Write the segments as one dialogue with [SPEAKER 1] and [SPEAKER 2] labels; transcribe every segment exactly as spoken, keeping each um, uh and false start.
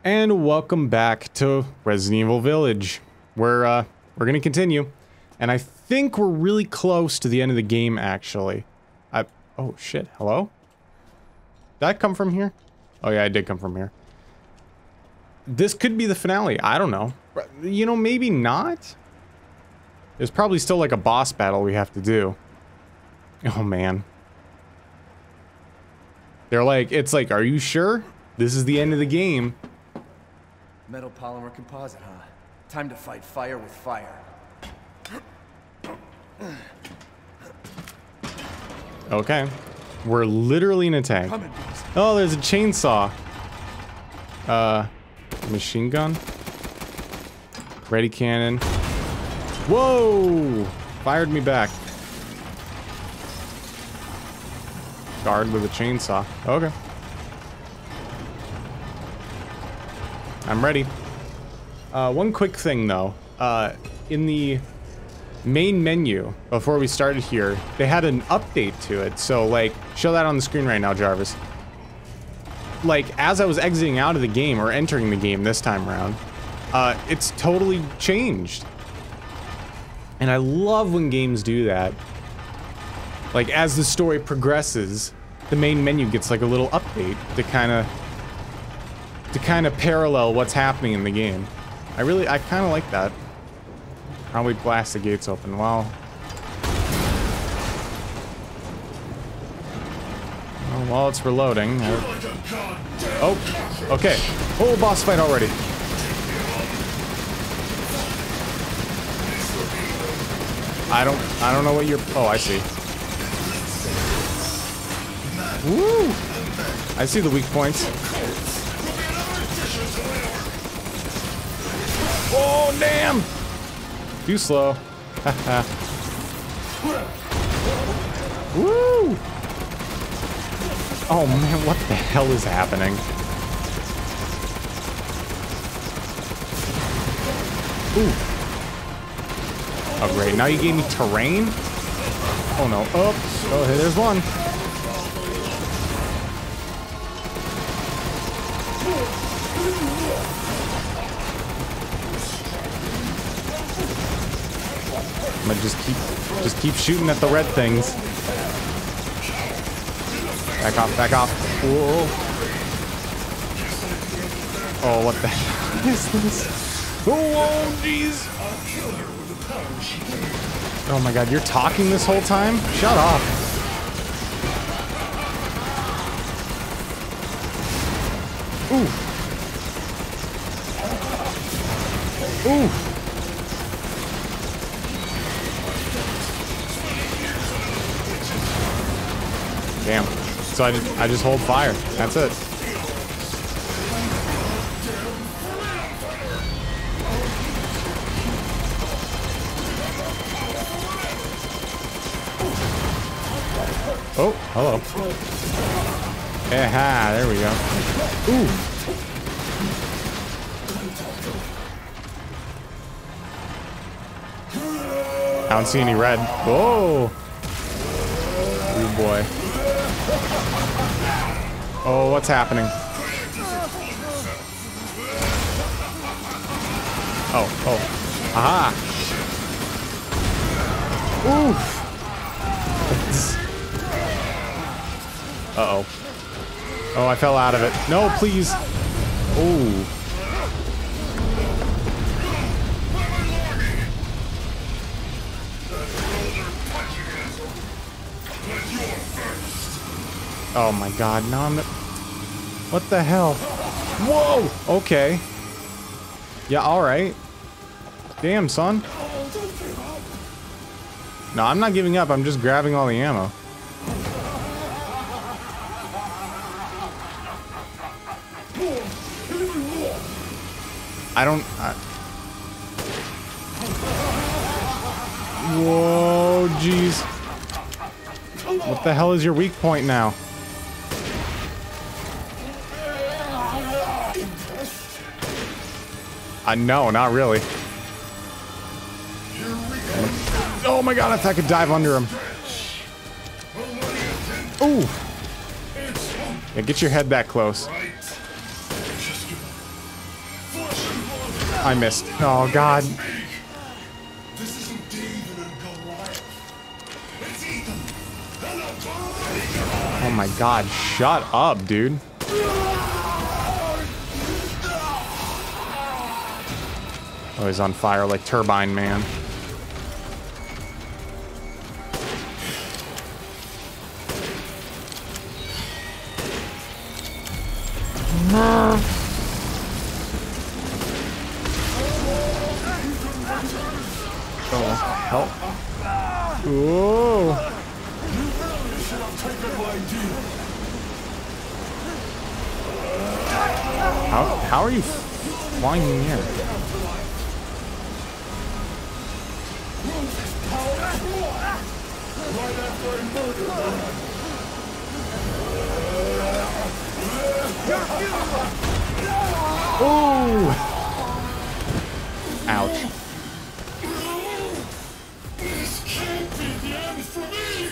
[SPEAKER 1] And welcome back to Resident Evil Village. We're, uh, we're gonna continue. And I think we're really close to the end of the game, actually. I- oh shit, hello? Did I come from here? Oh yeah, I did come from here. This could be the finale, I don't know. You know, maybe not? There's probably still like a boss battle we have to do. Oh man. They're like, it's like, are you sure? This is the end of the game.
[SPEAKER 2] Metal polymer composite, huh? Time to fight fire with fire.
[SPEAKER 1] Okay. We're literally in a tank. Oh, there's a chainsaw. Uh, machine gun. Ready cannon. Whoa! Fired me back. Guard with a chainsaw. Okay. I'm ready. Uh, one quick thing though. Uh, in the main menu, before we started here, they had an update to it. So like, show that on the screen right now, Jarvis. Like, as I was exiting out of the game, or entering the game this time around, uh, it's totally changed. And I love when games do that. Like, as the story progresses, the main menu gets like a little update to kind of to kind of parallel what's happening in the game. I really, I kind of like that. Probably blast the gates open. Well, well while it's reloading. I... Oh, okay. Oh, boss fight already. I don't, I don't know what you're. Oh, I see. Woo! I see the weak points. Oh, damn! Too slow. Haha. Woo! Oh man, what the hell is happening? Ooh. Oh great, now you gave me terrain? Oh no, oops. Oh, hey, there's one. I'm gonna just keep, just keep shooting at the red things. Back off, back off. Whoa. Oh, what the hell is this? Oh, jeez. Oh my god, you're talking this whole time? Shut up. Ooh. Ooh. Damn. So I just, I just hold fire. That's it. Oh, hello. Aha, there we go. Ooh. I don't see any red. Whoa. Oh boy. Oh, what's happening? Oh, oh. Aha! Oof! Uh-oh. Oh, I fell out of it. No, please! Ooh. Oh my god, no, I'm not... What the hell? Whoa! Okay. Yeah, alright. Damn, son. No, I'm not giving up, I'm just grabbing all the ammo. I don't... I... Whoa, jeez. What the hell is your weak point now? Uh, no, not really. Oh my god, if I could dive under him. Ooh. Yeah, get your head that close. I missed. Oh, God.
[SPEAKER 3] This isn't David and Goliath. It's Ethan.
[SPEAKER 1] Oh, my God. Shut up, dude. Oh, he's on fire like Turbine Man. Oh, help. Whoa. How, how are you flying in the air? Oh! Ouch.
[SPEAKER 3] This can't be the end for me.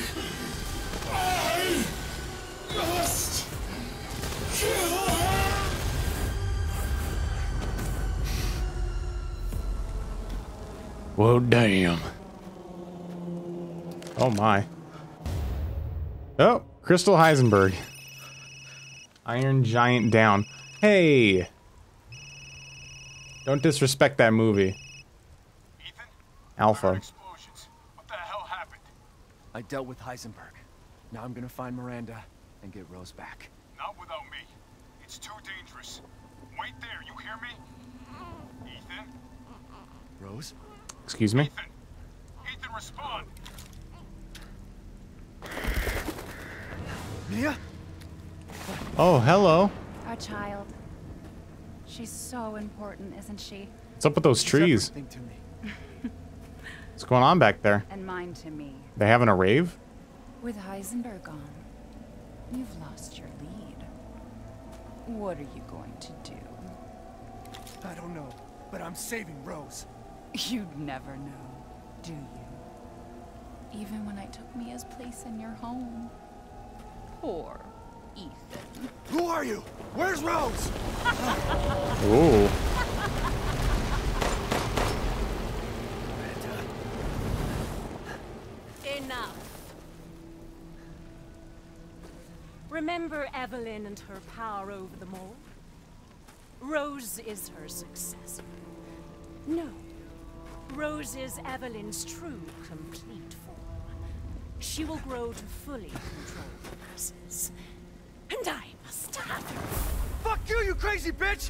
[SPEAKER 3] I must kill her.
[SPEAKER 1] Well, damn. Oh my. Oh, Crystal Heisenberg. Iron Giant down. Hey! Don't disrespect that movie.
[SPEAKER 4] Ethan?
[SPEAKER 1] Alpha.
[SPEAKER 4] Explosions. What the hell happened?
[SPEAKER 2] I dealt with Heisenberg. Now I'm gonna find Miranda and get Rose back.
[SPEAKER 4] Not without me. It's too dangerous. Wait there, you hear me? Ethan?
[SPEAKER 2] Rose?
[SPEAKER 1] Excuse me?
[SPEAKER 4] Ethan? Ethan, respond!
[SPEAKER 2] Mia?
[SPEAKER 1] Oh, hello.
[SPEAKER 5] Our child. She's so important, isn't she?
[SPEAKER 1] What's up with those trees?
[SPEAKER 2] Everything to me.
[SPEAKER 1] What's going on back there?
[SPEAKER 5] And mine to me.
[SPEAKER 1] They having a rave?
[SPEAKER 5] With Heisenberg gone, you've lost your lead. What are you going to do?
[SPEAKER 2] I don't know, but I'm saving Rose.
[SPEAKER 5] You'd never know, do you? Even when I took Mia's place in your home. Poor Ethan.
[SPEAKER 2] Who are you? Where's Rose?
[SPEAKER 1] Ooh.
[SPEAKER 6] Enough. Remember Evelyn and her power over them all? Rose is her successor. No. Rose is Evelyn's true, complete form. She will grow to fully control the masses. And I must have her.
[SPEAKER 2] Fuck you, you crazy bitch!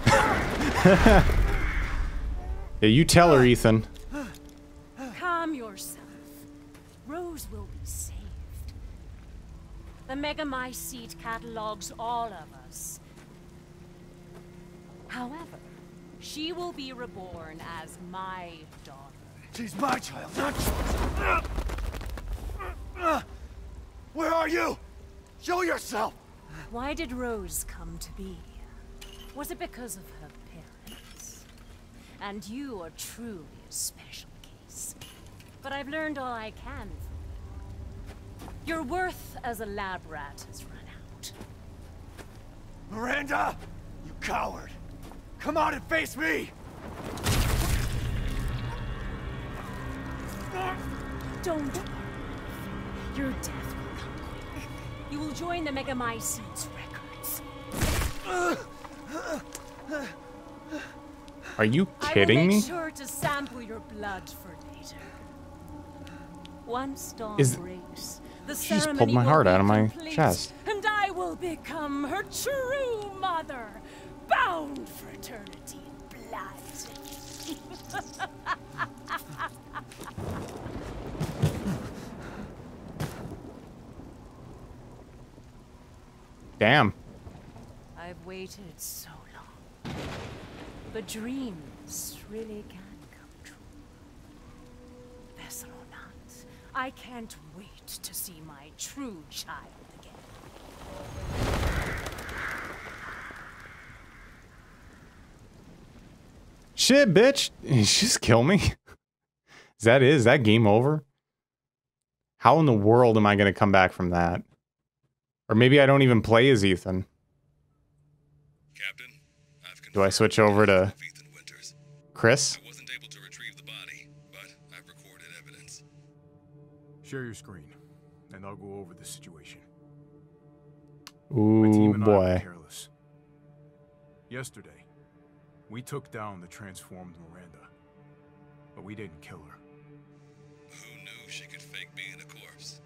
[SPEAKER 1] Yeah, you tell her, Ethan.
[SPEAKER 6] Calm yourself. Rose will be saved. The Megamycete catalogs all of us. However, she will be reborn as my daughter.
[SPEAKER 2] She's my child, not yours. Where are you? Show yourself!
[SPEAKER 6] Why did Rose come to be? Was it because of her parents? And you are truly a special case. But I've learned all I can from you. Your worth as a lab rat has run out.
[SPEAKER 2] Miranda! You coward! Come out and face me!
[SPEAKER 6] Don't worry. Your death will come quick. You will join the Megamycete's records.
[SPEAKER 1] Are you kidding
[SPEAKER 6] I will
[SPEAKER 1] me?
[SPEAKER 6] make sure to sample your blood for later. Once dawn
[SPEAKER 1] Is-
[SPEAKER 6] breaks, the
[SPEAKER 1] She just
[SPEAKER 6] ceremony
[SPEAKER 1] pulled my
[SPEAKER 6] will
[SPEAKER 1] heart
[SPEAKER 6] be
[SPEAKER 1] out of my
[SPEAKER 6] complete,
[SPEAKER 1] chest.
[SPEAKER 6] and I will become her true mother, bound for eternity in blood.
[SPEAKER 1] Damn.
[SPEAKER 6] I've waited so long. But dreams really can come true. Vessel or not, I can't wait to see my true child again.
[SPEAKER 1] Shit, bitch. Did she just kill me? Is that it? Is that game over? How in the world am I going to come back from that? Or maybe I don't even play as Ethan.
[SPEAKER 7] Captain, I've
[SPEAKER 1] Do I switch over to Chris?
[SPEAKER 7] I wasn't able to retrieve the body, but I've recorded evidence.
[SPEAKER 4] Share your screen, and I'll go over the situation.
[SPEAKER 1] Ooh,
[SPEAKER 4] My team and I were
[SPEAKER 1] boy.
[SPEAKER 4] careless. Yesterday, we took down the transformed Miranda, but we didn't kill her.
[SPEAKER 7] Who knew she could fake being a corpse?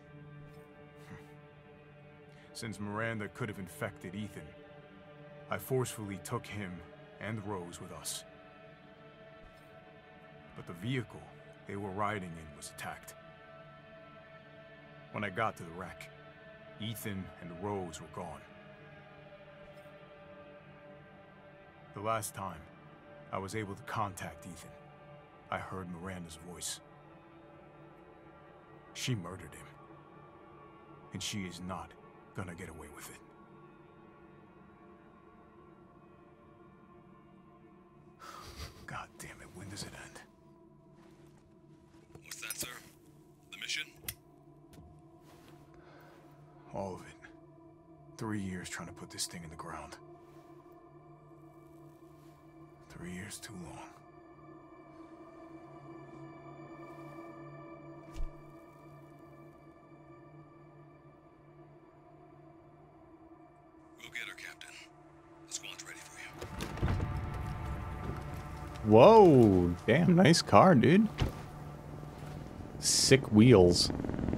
[SPEAKER 4] Since Miranda could have infected Ethan, I forcefully took him and Rose with us. But the vehicle they were riding in was attacked. When I got to the wreck, Ethan and Rose were gone. The last time I was able to contact Ethan, I heard Miranda's voice. She murdered him, and she is not gonna get away with it. God damn it, when does it end?
[SPEAKER 7] What's that, sir? The mission?
[SPEAKER 4] All of it. Three years trying to put this thing in the ground. Three years too long.
[SPEAKER 7] We'll get her, Captain. The squad's ready for you.
[SPEAKER 1] Whoa, damn, nice car, dude. Sick wheels.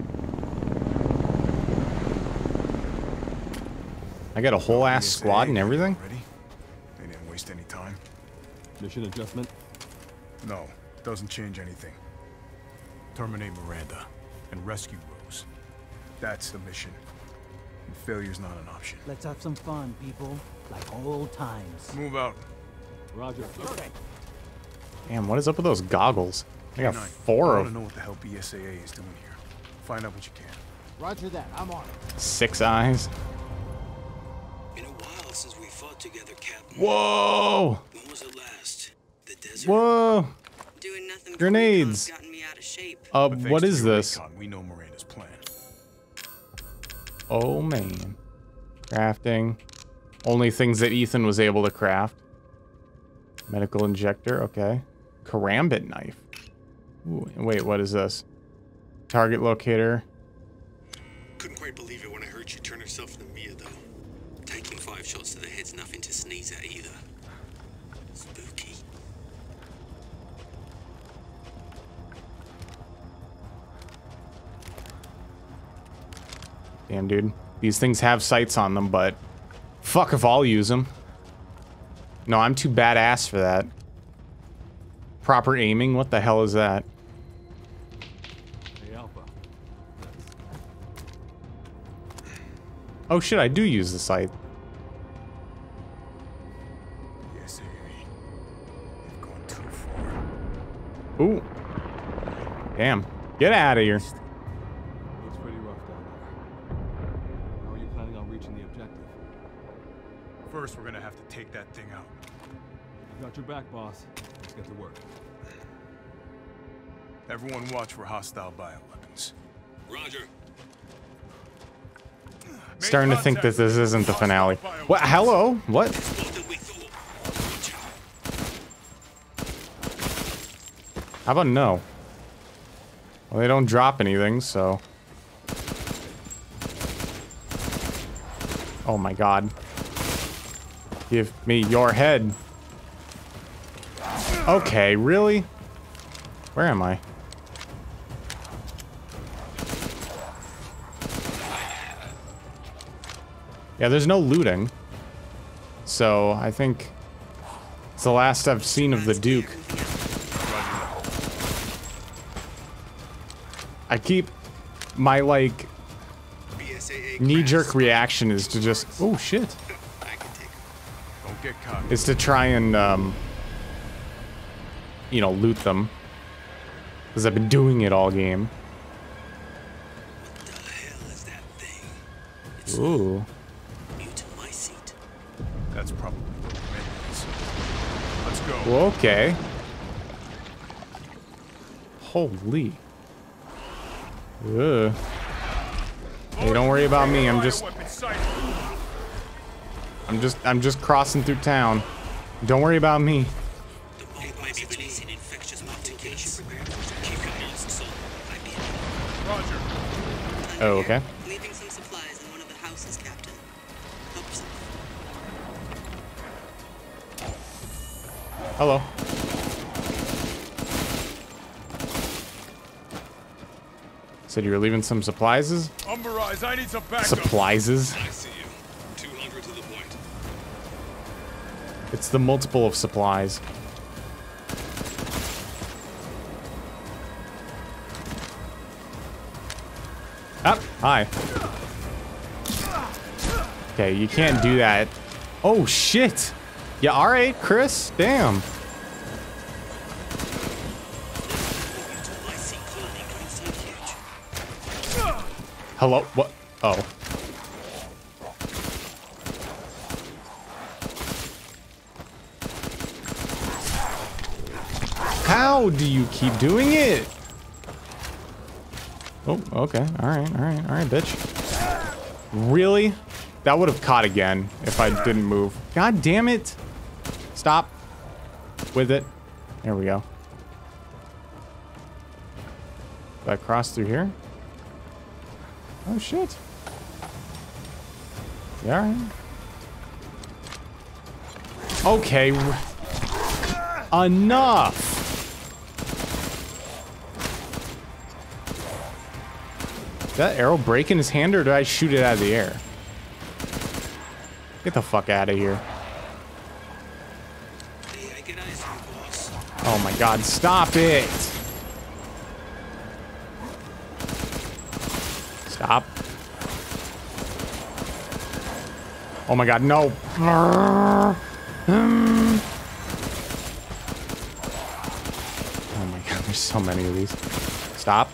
[SPEAKER 1] I got a whole ass squad and everything.
[SPEAKER 4] Ready? They didn't waste any time.
[SPEAKER 8] Mission adjustment?
[SPEAKER 4] No, doesn't change anything. Terminate Miranda and rescue Rose. That's the mission. And failure's not an option.
[SPEAKER 9] Let's have some fun, people. Like old times.
[SPEAKER 4] Move out.
[SPEAKER 8] Roger.
[SPEAKER 9] Okay.
[SPEAKER 1] Damn, what is up with those goggles? I got
[SPEAKER 4] K nine,
[SPEAKER 1] four
[SPEAKER 4] I want
[SPEAKER 1] of
[SPEAKER 4] to know what the hell B S A A is doing here. Find out what you can.
[SPEAKER 9] Roger that. I'm on it.
[SPEAKER 1] six eyes.
[SPEAKER 7] Been a while since we fought together, Captain.
[SPEAKER 1] Whoa!
[SPEAKER 7] When was it last? The desert?
[SPEAKER 1] Whoa!
[SPEAKER 10] Doing nothing.
[SPEAKER 1] Grenades.
[SPEAKER 10] Gotten me out of shape.
[SPEAKER 1] Uh,
[SPEAKER 4] But thanks
[SPEAKER 1] what
[SPEAKER 4] to
[SPEAKER 1] is
[SPEAKER 4] your
[SPEAKER 1] this?
[SPEAKER 4] recon, we know Miranda's plan.
[SPEAKER 1] Oh man. Crafting. Only things that Ethan was able to craft. Medical injector, okay. Karambit knife. Ooh, wait, what is this? Target locator.
[SPEAKER 7] Couldn't quite believe it when I heard she turned herself into Mia, though. Taking five shots to the head's nothing to sneeze at either. Spooky.
[SPEAKER 1] Damn, dude. These things have sights on them, but fuck if I'll use them. No, I'm too badass for that. Proper aiming? What the hell is that?
[SPEAKER 8] Hey, Alpha.
[SPEAKER 1] Oh shit, I do use the sight.
[SPEAKER 4] B S A A. They've gone too far.
[SPEAKER 1] Ooh. Damn. Get out of here.
[SPEAKER 8] Looks pretty rough down there. How are you planning on reaching the objective?
[SPEAKER 4] First, we're gonna have to take that thing out.
[SPEAKER 8] You got your back, boss. Let's get to work.
[SPEAKER 4] Everyone watch for hostile bioweapons.
[SPEAKER 7] Roger.
[SPEAKER 1] Starting to think that this isn't the finale. What? Hello? What? How about no? Well, they don't drop anything, so. Oh my god. Give me your head. Okay, really? Where am I? Yeah, there's no looting. So, I think it's the last I've seen of the Duke. I keep my, like, knee-jerk reaction is to just, oh shit,
[SPEAKER 4] Don't get caught.
[SPEAKER 1] is to try and, um, you know, loot them. Because I've been doing it all game.
[SPEAKER 7] What the hell is that thing? It's
[SPEAKER 1] Ooh.
[SPEAKER 7] new to my seat.
[SPEAKER 4] That's probably what the is. Let's go.
[SPEAKER 1] Okay. Holy. Ugh. Hey, don't worry about me. I'm just, I'm just, I'm just crossing through town. Don't worry about me.
[SPEAKER 7] The bulk might be releasing infectious mutations. Keep your masks on. Might be.
[SPEAKER 4] Roger.
[SPEAKER 1] Oh, okay.
[SPEAKER 10] Leaving some supplies in one of the houses, Captain. Help yourself.
[SPEAKER 1] Hello. Said you were leaving some supplies?
[SPEAKER 4] Umber Eyes, I need some backup.
[SPEAKER 1] Supplies?
[SPEAKER 7] I see you. two hundred to the point.
[SPEAKER 1] It's the multiple of supplies. Ah, hi. Okay, you can't do that. Oh, shit. Yeah, all right, Chris. Damn. Hello? What? Oh. How do you keep doing it? Oh, okay. All right, all right, all right, bitch. Really? That would have caught again if I didn't move. God damn it. Stop with it. There we go. Do I cross through here? Oh, shit. Yeah, all right. Okay. Enough. Did that arrow break in his hand, or did I shoot it out of the air? Get the fuck out of here. Oh my god, stop it! Stop. Oh my god, no. Oh my god, there's so many of these. Stop.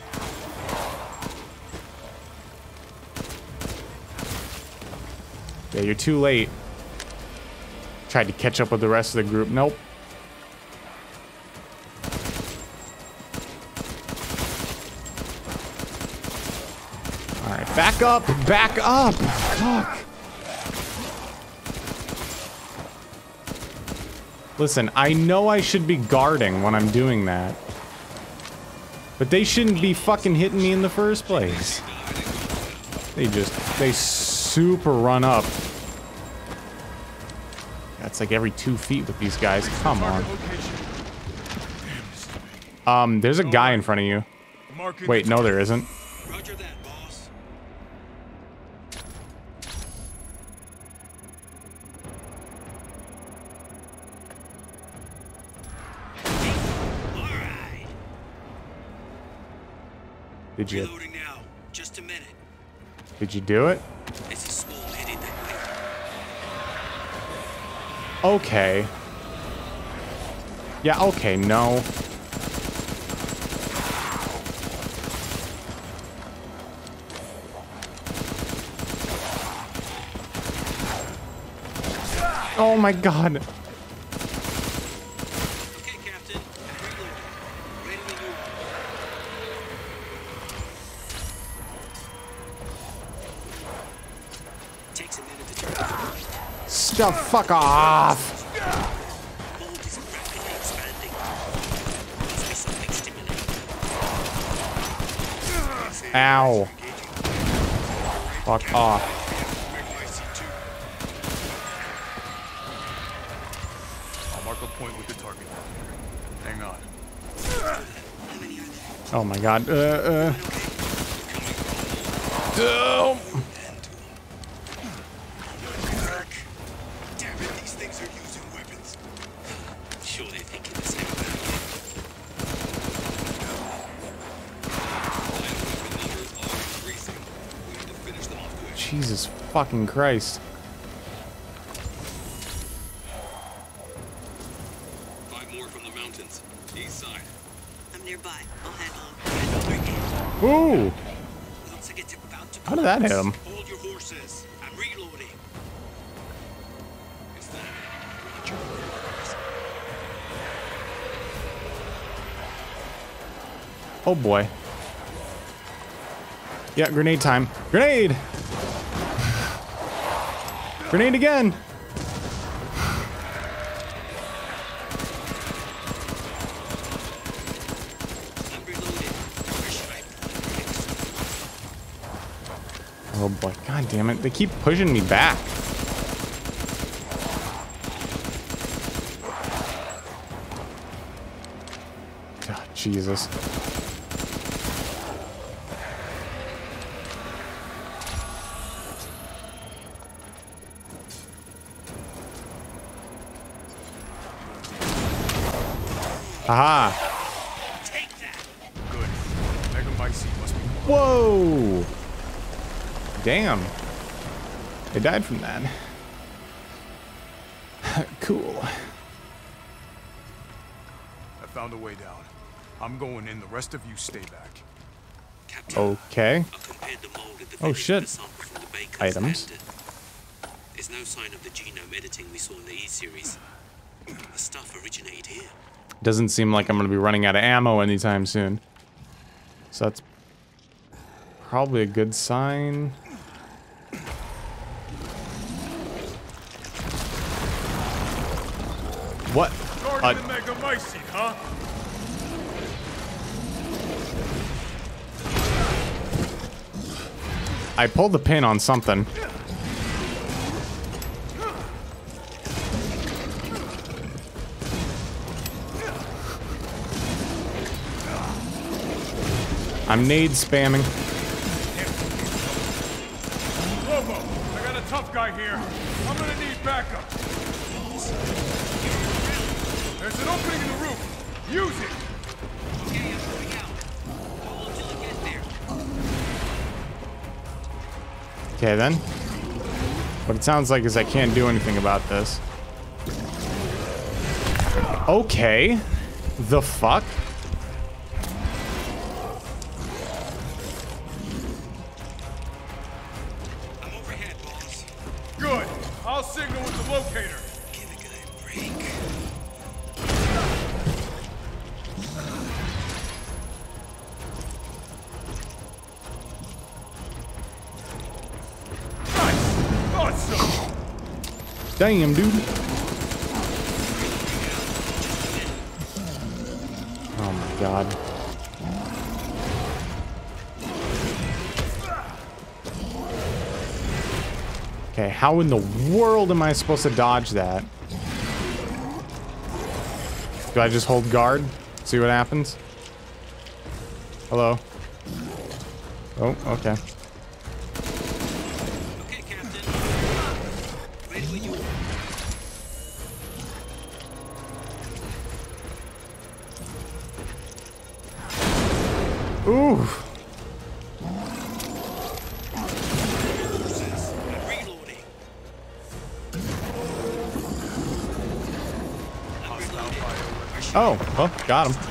[SPEAKER 1] Yeah, you're too late. Tried to catch up with the rest of the group. Nope. Alright, back up! Back up! Fuck. Listen, I know I should be guarding when I'm doing that. But they shouldn't be fucking hitting me in the first place. They just, they super run up. That's like every two feet with these guys. Come on. Um, there's a guy in front of you. Wait, no there isn't.
[SPEAKER 7] Roger that, boss. All right.
[SPEAKER 1] Did you?
[SPEAKER 7] Reloading now. Just a minute.
[SPEAKER 1] Did you do it?
[SPEAKER 7] It's a small edit that way.
[SPEAKER 1] Okay. Yeah, okay, no. Oh my god.
[SPEAKER 7] Okay, Captain. Reloading. Ready when you are. Takes a minute to turn it on.
[SPEAKER 1] Stuff, fuck off.
[SPEAKER 7] Mold is rapidly expanding. Must be something stimulating.
[SPEAKER 1] Ow. Fuck off.
[SPEAKER 4] I'll mark a point with the target. Hang on.
[SPEAKER 1] Oh my god. Uh, uh. Oh.
[SPEAKER 7] Damn it, these things are using weapons. Sure they're thinking the same about it.
[SPEAKER 1] Jesus fucking Christ.
[SPEAKER 7] Five more from the mountains. East side.
[SPEAKER 10] I'm nearby. I'll head on.
[SPEAKER 1] Ooh.
[SPEAKER 7] Once I get to about to
[SPEAKER 1] How did that hit him?
[SPEAKER 7] hold your horses. I'm reloading. Is that Roger?
[SPEAKER 1] Oh boy. Yeah, grenade time. Grenade! Grenade again! Oh boy, god damn it. They keep pushing me back. God, Jesus. Aha!
[SPEAKER 4] Good. Megamycete must be.
[SPEAKER 1] Whoa! Damn. They died from that. Cool.
[SPEAKER 4] I found a way down. I'm going in. The rest of you stay back.
[SPEAKER 7] Captain,
[SPEAKER 1] Okay.
[SPEAKER 7] I compared the mold at the
[SPEAKER 1] Oh
[SPEAKER 7] village
[SPEAKER 1] shit.
[SPEAKER 7] with a sample from the bakers
[SPEAKER 1] Items.
[SPEAKER 7] and, uh, there's no sign of the genome editing we saw in the E-series. The stuff originated here.
[SPEAKER 1] Doesn't seem like I'm gonna be running out of ammo anytime soon. So that's probably a good sign. What?
[SPEAKER 4] Guarding
[SPEAKER 1] Uh,
[SPEAKER 4] the Megamycete, huh?
[SPEAKER 1] I pulled the pin on something. I'm nade spamming.
[SPEAKER 4] Lobo, I got a tough guy here. I'm gonna need backup. There's an opening in the roof. Use it.
[SPEAKER 7] Okay, I'm moving out. Hold until I get there.
[SPEAKER 1] Okay then. What it sounds like is I can't do anything about this. Okay. The fuck?
[SPEAKER 7] I'm overhead, boss.
[SPEAKER 4] Good. I'll signal with the locator.
[SPEAKER 7] Give a guy a break.
[SPEAKER 4] Nice. Awesome.
[SPEAKER 1] Damn, dude. Oh my god. Okay, how in the world am I supposed to dodge that? Do I just hold guard? See what happens? Hello? Oh, okay.
[SPEAKER 7] Okay, Captain. Ready when you are.
[SPEAKER 1] Ooh.
[SPEAKER 7] I'm reloading. I'm reloading.
[SPEAKER 1] Oh, well, got him.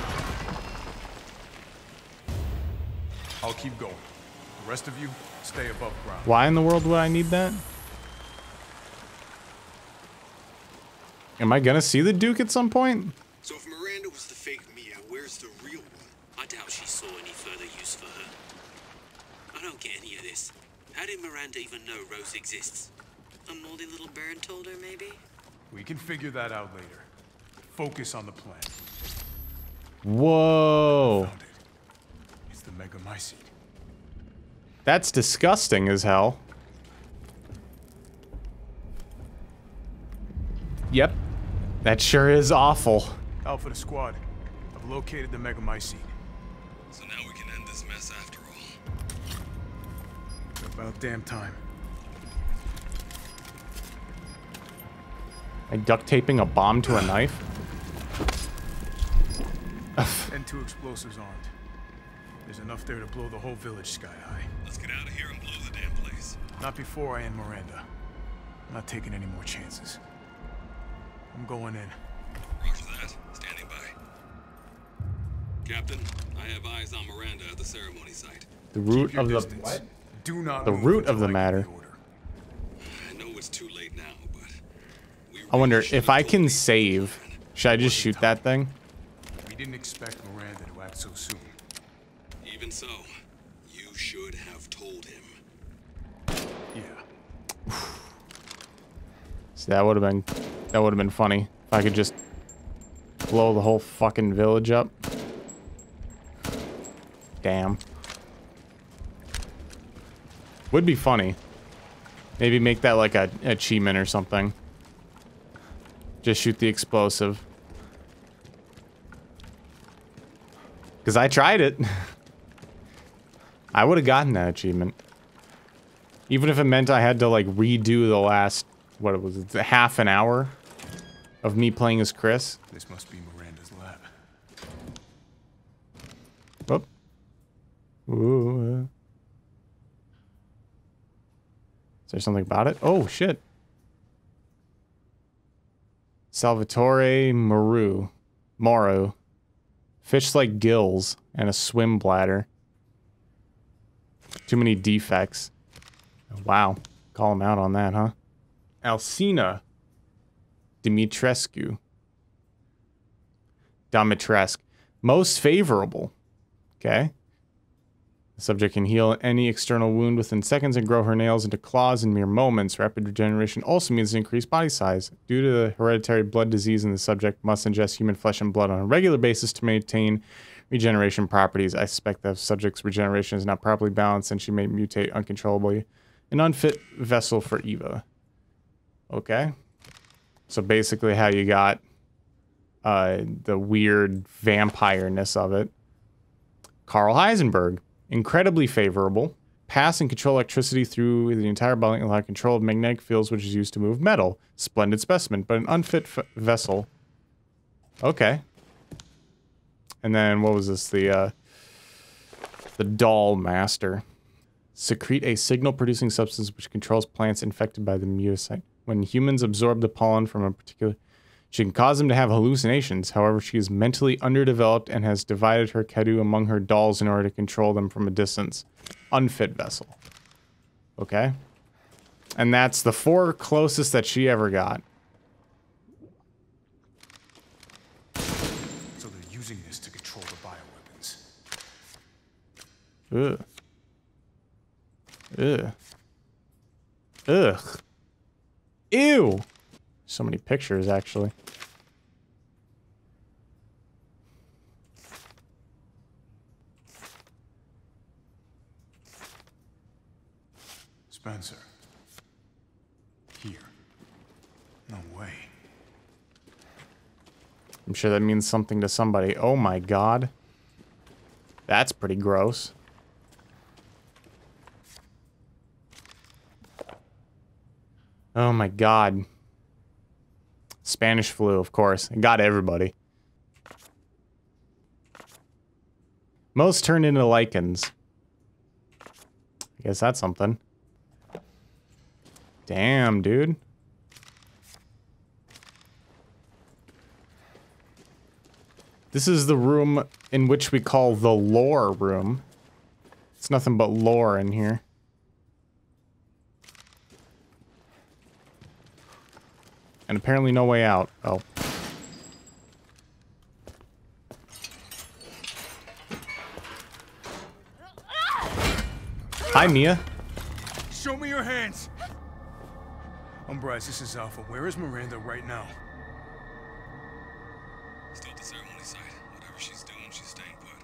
[SPEAKER 4] I'll keep going. The rest of you, stay above ground.
[SPEAKER 1] Why in the world would I need that? Am I gonna see the Duke at some point?
[SPEAKER 7] So if Miranda was the fake Mia, where's the real one? I doubt she saw any further use for her. I don't get any of this. How did Miranda even know Rose exists?
[SPEAKER 10] A moldy little bird told her, maybe?
[SPEAKER 4] We can figure that out later. Focus on the plan.
[SPEAKER 1] Whoa.
[SPEAKER 4] Found it. It's the Megamycete.
[SPEAKER 1] That's disgusting as hell. Yep. That sure is awful.
[SPEAKER 4] Alpha to squad. I've located the Megamycete.
[SPEAKER 7] So now we can end this mess after all.
[SPEAKER 4] About damn time.
[SPEAKER 1] I duct taping a bomb to a knife?
[SPEAKER 4] And two explosives armed. There's enough there to blow the whole village sky high.
[SPEAKER 7] Let's get out of here and blow the damn place.
[SPEAKER 4] Not before I end Miranda. I'm not taking any more chances. I'm going in.
[SPEAKER 7] Roger that. Standing by. Captain, I have eyes on Miranda at the ceremony site.
[SPEAKER 1] The root
[SPEAKER 4] Keep your
[SPEAKER 1] of the
[SPEAKER 4] distance.
[SPEAKER 1] what?
[SPEAKER 4] Do not
[SPEAKER 1] The
[SPEAKER 4] move
[SPEAKER 1] root
[SPEAKER 4] until
[SPEAKER 1] of the
[SPEAKER 4] I give
[SPEAKER 1] matter.
[SPEAKER 4] the order.
[SPEAKER 7] I know it's too late now, but we
[SPEAKER 1] I wonder
[SPEAKER 7] really
[SPEAKER 1] if I
[SPEAKER 7] should've
[SPEAKER 1] can
[SPEAKER 7] told
[SPEAKER 1] save. Should I just shoot that thing?
[SPEAKER 4] We didn't expect Miranda to act so soon.
[SPEAKER 7] Even so, you should have told him.
[SPEAKER 4] Yeah.
[SPEAKER 1] See, that would have been that would have been funny if I could just blow the whole fucking village up. Damn. Would be funny. Maybe make that like a achievement or something. Just shoot the explosive. Because I tried it. I would have gotten that achievement. Even if it meant I had to like redo the last, what was it, half an hour of me playing as Chris.
[SPEAKER 4] This must be Miranda's lab.
[SPEAKER 1] Whoop. Ooh. Is there something about it? Oh, shit. Salvatore Moru. Moro. Fish-like gills and a swim bladder. Too many defects. Wow. Call him out on that, huh? Alcina Dimitrescu. Dimitrescu. Most favorable. Okay. The subject can heal any external wound within seconds and grow her nails into claws in mere moments. Rapid regeneration also means increased body size. Due to the hereditary blood disease in the subject must ingest human flesh and blood on a regular basis to maintain regeneration properties. I suspect the subject's regeneration is not properly balanced and she may mutate uncontrollably. An unfit vessel for Eva. Okay. So basically how you got uh, the weird vampire-ness of it. Carl Heisenberg. Incredibly favorable. Pass and control electricity through the entire body and allow control of magnetic fields, which is used to move metal. Splendid specimen, but an unfit f vessel. Okay. And then what was this? The uh, the doll master. Secrete a signal-producing substance which controls plants infected by the mutocyte. When humans absorb the pollen from a particular... She can cause them to have hallucinations. However, she is mentally underdeveloped and has divided her Kedu among her dolls in order to control them from a distance. Unfit vessel. Okay. And that's the four closest that she ever got.
[SPEAKER 4] So they're using this to control the bioweapons.
[SPEAKER 1] Ugh. Ugh. Ugh. Ew. So many pictures, actually.
[SPEAKER 4] Spencer. Here. No way.
[SPEAKER 1] I'm sure that means something to somebody. Oh my god. That's pretty gross. Oh my god. Spanish flu, of course. It got everybody. Most turned into lichens. I guess that's something. Damn, dude. This is the room in which we call the lore room. It's nothing but lore in here. And apparently no way out. Oh. Hi, Mia.
[SPEAKER 4] Show me your hands! Umbrise, this is Alpha. Where is Miranda right now?
[SPEAKER 8] Still at the ceremony site. Whatever she's doing, she's staying put.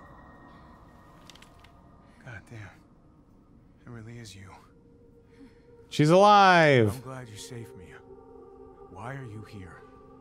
[SPEAKER 4] God damn. It really is you.
[SPEAKER 1] She's alive.
[SPEAKER 4] I'm glad you're safe, Mia. Why are you here?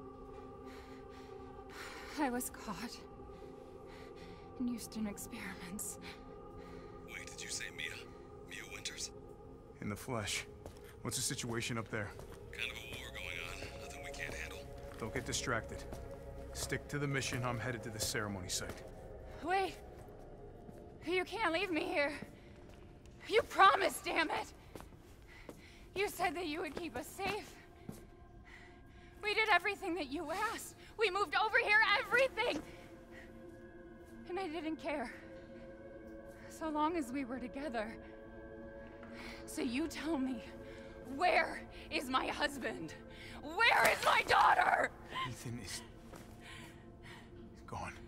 [SPEAKER 5] I was caught in Houston experiments.
[SPEAKER 8] Wait, did you say Mia? Mia Winters?
[SPEAKER 4] In the flesh. What's the situation up there?
[SPEAKER 8] Kind of a war going on. Nothing we can't handle.
[SPEAKER 4] Don't get distracted. Stick to the mission. I'm headed to the ceremony site.
[SPEAKER 5] Wait! You can't leave me here. You promised, damn it! You said that you would keep us safe. We did everything that you asked. We moved over here, everything! And I didn't care. So long as we were together. So you tell me, where is my husband? Where is my daughter?
[SPEAKER 4] Ethan is... gone.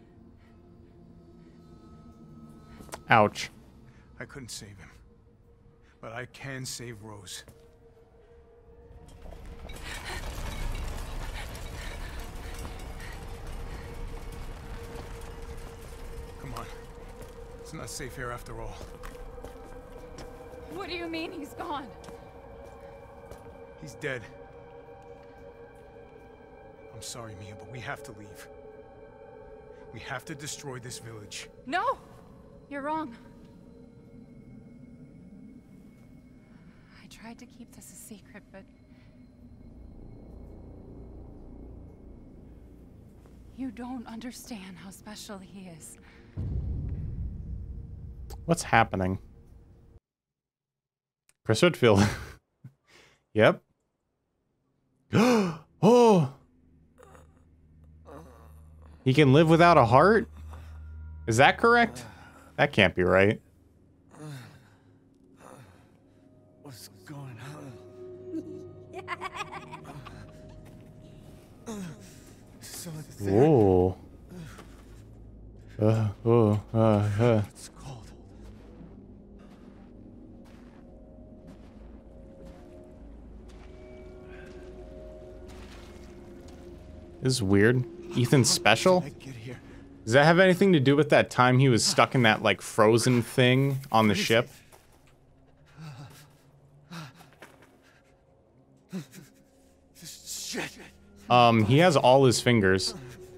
[SPEAKER 1] Ouch.
[SPEAKER 4] I couldn't save him. But I can save Rose. Come on. It's not safe here after all.
[SPEAKER 5] What do you mean he's gone?
[SPEAKER 4] He's dead. I'm sorry, Mia, but we have to leave. We have to destroy this village.
[SPEAKER 5] No! You're wrong. I tried to keep this a secret, but... you don't understand how special he is.
[SPEAKER 1] What's happening? Chris Whitfield. Yep. Oh! He can live without a heart? Is that correct? That can't be right.
[SPEAKER 2] What's going on?
[SPEAKER 1] Whoa. Uh, oh, uh, uh.
[SPEAKER 2] It's cold.
[SPEAKER 1] This is weird. Ethan's special?
[SPEAKER 2] Did I get here?
[SPEAKER 1] Does that have anything to do with that time he was stuck in that, like, frozen thing on the ship?
[SPEAKER 2] Shit.
[SPEAKER 1] Um, he has all his fingers.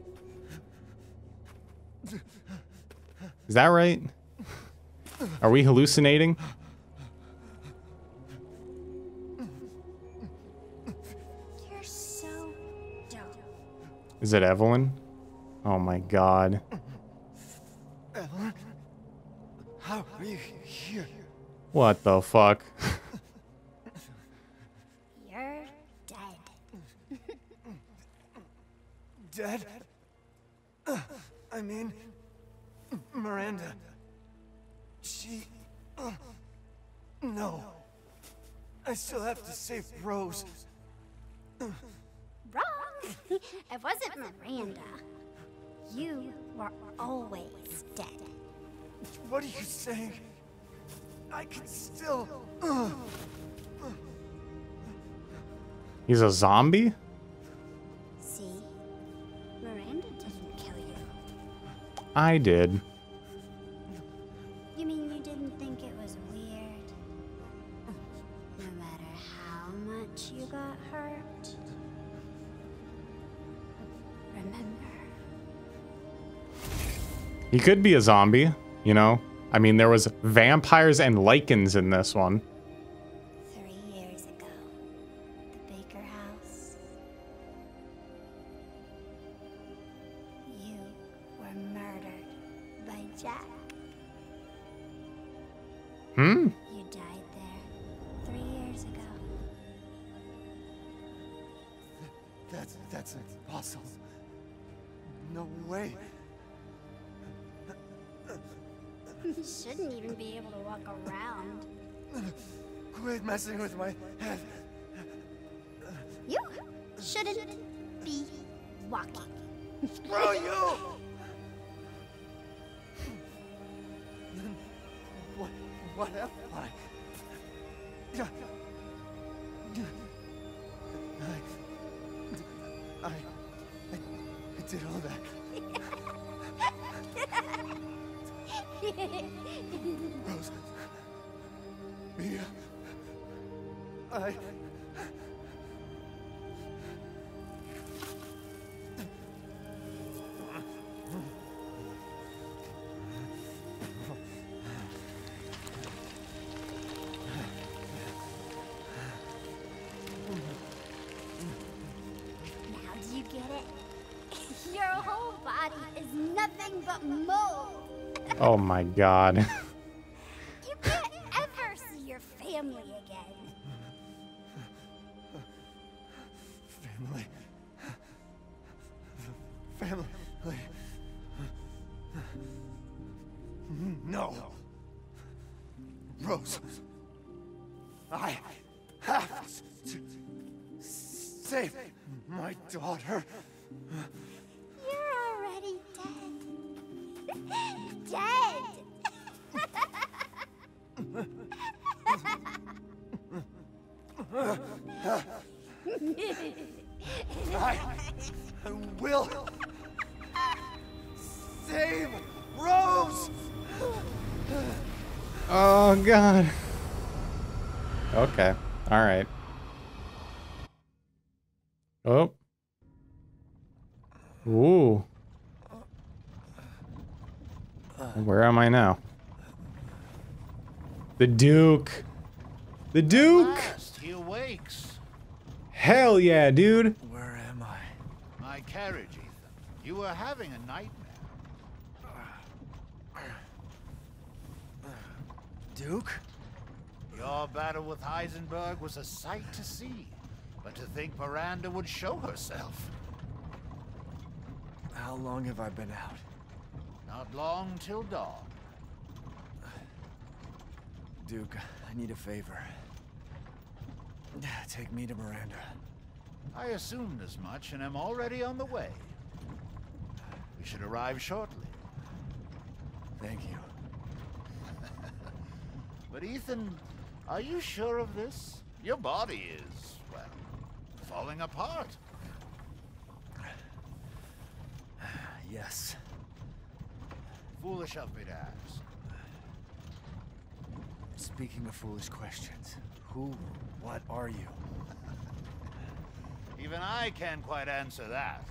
[SPEAKER 1] Is that right? Are we hallucinating?
[SPEAKER 11] You're so dumb.
[SPEAKER 1] Is it Evelyn? Oh my god.
[SPEAKER 2] Evelyn? How are you here?
[SPEAKER 1] What the fuck?
[SPEAKER 11] You're dead.
[SPEAKER 2] Dead? Uh, I mean, Miranda. She... Uh, no. I still have to save Rose.
[SPEAKER 11] Wrong. It wasn't Miranda. You were always dead.
[SPEAKER 2] What are you saying? I can still... Uh,
[SPEAKER 1] He's a zombie?
[SPEAKER 11] See? Miranda didn't kill you.
[SPEAKER 1] I did.
[SPEAKER 11] You mean you didn't think it was weird? No matter how much you got hurt? Remember?
[SPEAKER 1] He could be a zombie, you know? I mean, there was vampires and lichens in this one.
[SPEAKER 11] Three years ago, the Baker house. You were murdered by Jack.
[SPEAKER 1] Hmm?
[SPEAKER 11] You died there three years ago.
[SPEAKER 2] that's... that's impossible. No way.
[SPEAKER 11] You shouldn't even be able to walk around.
[SPEAKER 2] Quit messing with my head.
[SPEAKER 11] You shouldn't be walking.
[SPEAKER 2] Screw you! What, what am I? I, I, I, I did all that. Rose. Mia. I...
[SPEAKER 11] Now do you get it? Your whole body is nothing but mold.
[SPEAKER 1] Oh my god.
[SPEAKER 11] You can't ever see your family again.
[SPEAKER 2] Family. Family. No. Rose. I have to save my daughter.
[SPEAKER 11] You're already dead. Dead!
[SPEAKER 2] I will save Rose!
[SPEAKER 1] Oh god. Okay. Alright. Oh. Ooh. Where am I now? The Duke. The Duke!
[SPEAKER 12] Last, he awakes.
[SPEAKER 1] Hell yeah, dude.
[SPEAKER 2] Where am I?
[SPEAKER 12] My carriage, Ethan. You were having a nightmare.
[SPEAKER 2] Duke?
[SPEAKER 12] Your battle with Heisenberg was a sight to see. But to think Miranda would show herself.
[SPEAKER 2] How long have I been out?
[SPEAKER 12] Not long till dawn.
[SPEAKER 2] Duke, I need a favor. Take me to Miranda.
[SPEAKER 12] I assumed as much and am already on the way. We should arrive shortly.
[SPEAKER 2] Thank you.
[SPEAKER 12] But Ethan, are you sure of this? Your body is, well, falling apart.
[SPEAKER 2] Yes.
[SPEAKER 12] Foolish of me to ask.
[SPEAKER 2] Speaking of foolish questions, who, what are you?
[SPEAKER 12] Even I can't quite answer that.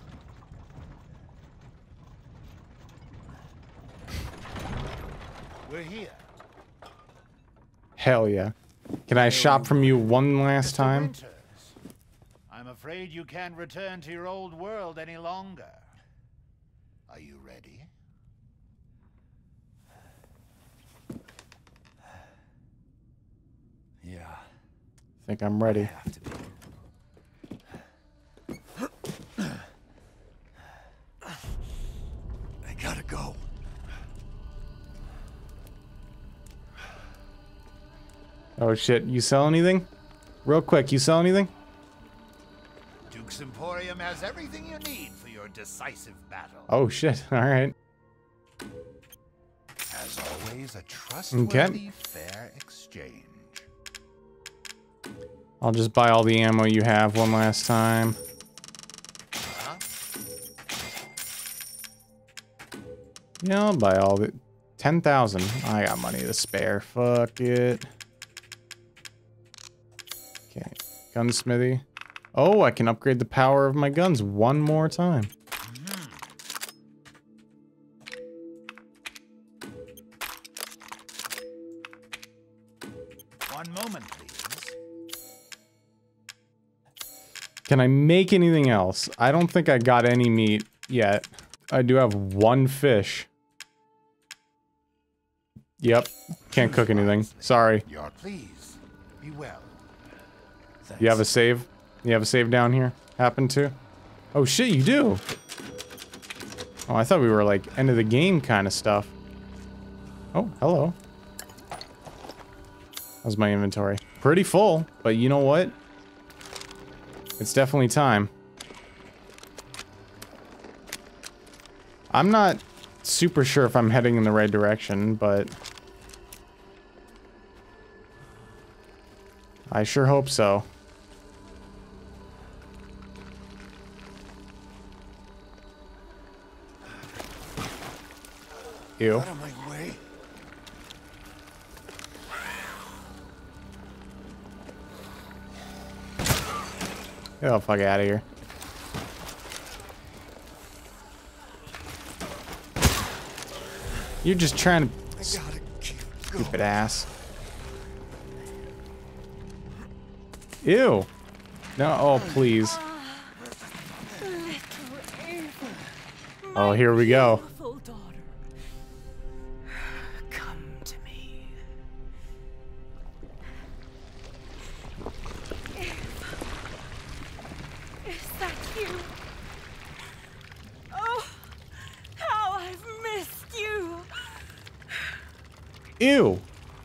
[SPEAKER 12] We're here.
[SPEAKER 1] Hell yeah. Can I shop from you one last time?
[SPEAKER 12] Winters, I'm afraid you can't return to your old world any longer. Are you ready?
[SPEAKER 2] Yeah.
[SPEAKER 1] I think I'm ready.
[SPEAKER 2] I have to be. I gotta go.
[SPEAKER 1] Oh shit, you sell anything? Real quick, you sell anything?
[SPEAKER 12] Duke's Emporium has everything you need for your decisive battle.
[SPEAKER 1] Oh shit, alright.
[SPEAKER 12] As always, a trustworthy,
[SPEAKER 1] Okay.
[SPEAKER 12] fair exchange.
[SPEAKER 1] I'll just buy all the ammo you have one last time.
[SPEAKER 12] Huh?
[SPEAKER 1] Yeah, I'll buy all the... ten thousand. I got money to spare. Fuck it. Okay. Gunsmithy. Oh, I can upgrade the power of my guns one more time.
[SPEAKER 12] One moment, please.
[SPEAKER 1] Can I make anything else? I don't think I got any meat yet. I do have one fish. Yep. Can't cook anything. Sorry.
[SPEAKER 12] Your please. Be well.
[SPEAKER 2] Thanks.
[SPEAKER 1] You have a save? You have a save down here? Happen to? Oh shit, you do! Oh, I thought we were like end of the game kind of stuff. Oh, hello. How's my inventory? Pretty full, but you know what? It's definitely time. I'm not super sure if I'm heading in the right direction, but I sure hope so. Ew.
[SPEAKER 2] Out of my way.
[SPEAKER 1] Get the fuck out of here. You're just trying to...
[SPEAKER 2] I gotta keep
[SPEAKER 1] Stupid
[SPEAKER 2] going.
[SPEAKER 1] ass. Ew. No, oh, please. Oh, here we go.
[SPEAKER 6] Beautiful daughter. Come to me. Is that you? Oh, how I've missed you.
[SPEAKER 1] Ew.